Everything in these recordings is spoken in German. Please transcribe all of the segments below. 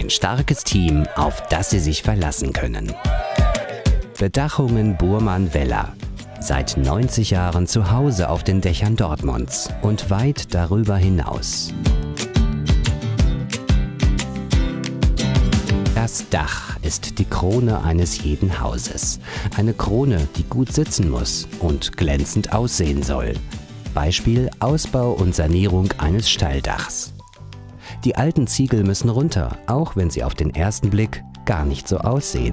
Ein starkes Team, auf das Sie sich verlassen können. Bedachungen Burman-Weller. Seit 90 Jahren zu Hause auf den Dächern Dortmunds und weit darüber hinaus. Das Dach ist die Krone eines jeden Hauses. Eine Krone, die gut sitzen muss und glänzend aussehen soll. Beispiel Ausbau und Sanierung eines Stalldachs. Die alten Ziegel müssen runter, auch wenn sie auf den ersten Blick gar nicht so aussehen.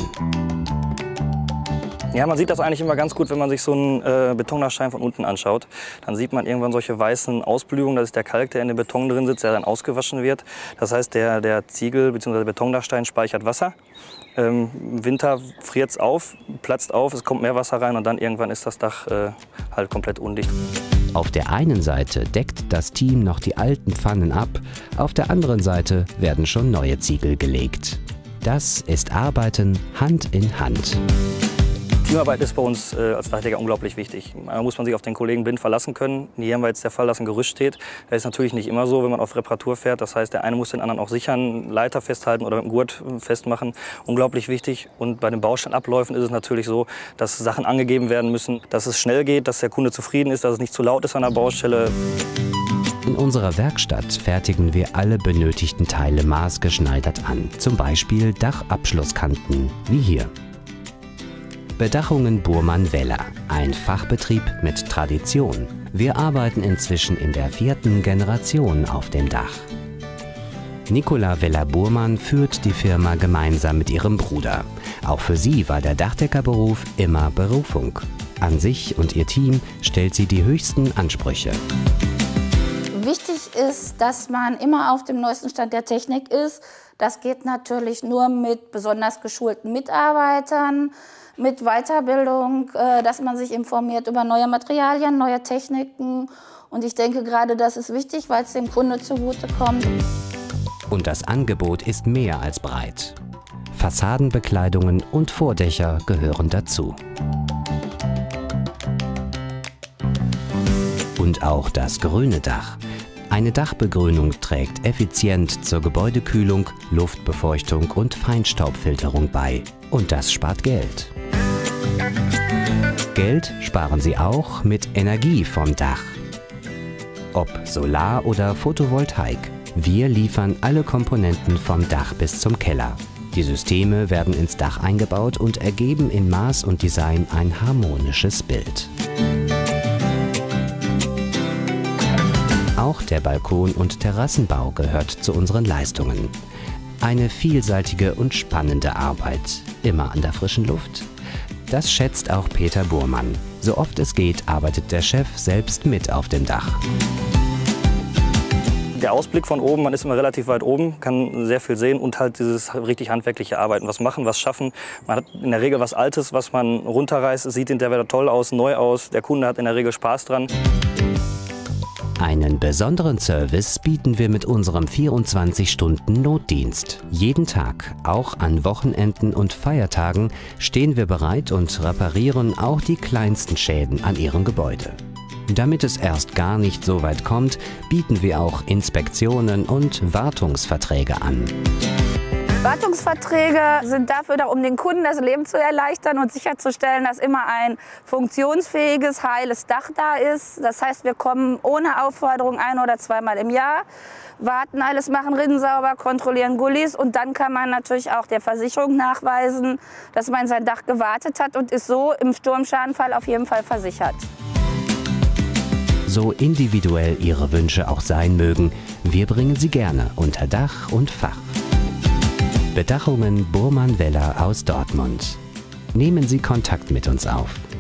Ja, man sieht das eigentlich immer ganz gut, wenn man sich so einen Betondachstein von unten anschaut. Dann sieht man irgendwann solche weißen Ausblühungen. Das ist der Kalk, der in dem Beton drin sitzt, der dann ausgewaschen wird. Das heißt, der Ziegel bzw. der Betondachstein speichert Wasser. Im Winter friert es auf, platzt auf, es kommt mehr Wasser rein und dann irgendwann ist das Dach halt komplett undicht. Auf der einen Seite deckt das Team noch die alten Pfannen ab, auf der anderen Seite werden schon neue Ziegel gelegt. Das ist Arbeiten Hand in Hand. Teamarbeit ist bei uns als Dachdecker unglaublich wichtig. Da muss man sich auf den Kollegen blind verlassen können. Hier haben wir jetzt der Fall, dass ein Gerüst steht. Das ist natürlich nicht immer so, wenn man auf Reparatur fährt. Das heißt, der eine muss den anderen auch sichern, Leiter festhalten oder mit dem Gurt festmachen. Unglaublich wichtig. Und bei den Baustellenabläufen ist es natürlich so, dass Sachen angegeben werden müssen, dass es schnell geht, dass der Kunde zufrieden ist, dass es nicht zu laut ist an der Baustelle. In unserer Werkstatt fertigen wir alle benötigten Teile maßgeschneidert an. Zum Beispiel Dachabschlusskanten, wie hier. Bedachungen Burman-Weller, ein Fachbetrieb mit Tradition. Wir arbeiten inzwischen in der 4. Generation auf dem Dach. Nicola Weller-Burman führt die Firma gemeinsam mit ihrem Bruder. Auch für sie war der Dachdeckerberuf immer Berufung. An sich und ihr Team stellt sie die höchsten Ansprüche. Wichtig ist, dass man immer auf dem neuesten Stand der Technik ist. Das geht natürlich nur mit besonders geschulten Mitarbeitern, mit Weiterbildung, dass man sich informiert über neue Materialien, neue Techniken. Und ich denke gerade, das ist wichtig, weil es dem Kunde zugutekommt. Und das Angebot ist mehr als breit. Fassadenbekleidungen und Vordächer gehören dazu. Und auch das grüne Dach. Eine Dachbegrünung trägt effizient zur Gebäudekühlung, Luftbefeuchtung und Feinstaubfilterung bei. Und das spart Geld. Geld sparen Sie auch mit Energie vom Dach. Ob Solar- oder Photovoltaik, wir liefern alle Komponenten vom Dach bis zum Keller. Die Systeme werden ins Dach eingebaut und ergeben in Maß und Design ein harmonisches Bild. Auch der Balkon- und Terrassenbau gehört zu unseren Leistungen. Eine vielseitige und spannende Arbeit, immer an der frischen Luft. Das schätzt auch Peter Burman. So oft es geht, arbeitet der Chef selbst mit auf dem Dach. Der Ausblick von oben, man ist immer relativ weit oben, kann sehr viel sehen und halt dieses richtig handwerkliche Arbeiten. Was machen, was schaffen. Man hat in der Regel was Altes, was man runterreißt. Es sieht hinterher toll aus, neu aus. Der Kunde hat in der Regel Spaß dran. Einen besonderen Service bieten wir mit unserem 24-Stunden-Notdienst. Jeden Tag, auch an Wochenenden und Feiertagen, stehen wir bereit und reparieren auch die kleinsten Schäden an Ihrem Gebäude. Damit es erst gar nicht so weit kommt, bieten wir auch Inspektionen und Wartungsverträge an. Wartungsverträge sind dafür da, um den Kunden das Leben zu erleichtern und sicherzustellen, dass immer ein funktionsfähiges, heiles Dach da ist. Das heißt, wir kommen ohne Aufforderung 1- oder 2-mal im Jahr, warten alles, machen Rinnen sauber, kontrollieren Gullis und dann kann man natürlich auch der Versicherung nachweisen, dass man sein Dach gewartet hat und ist so im Sturmschadenfall auf jeden Fall versichert. So individuell Ihre Wünsche auch sein mögen, wir bringen sie gerne unter Dach und Fach. Bedachungen Burman-Weller aus Dortmund. Nehmen Sie Kontakt mit uns auf.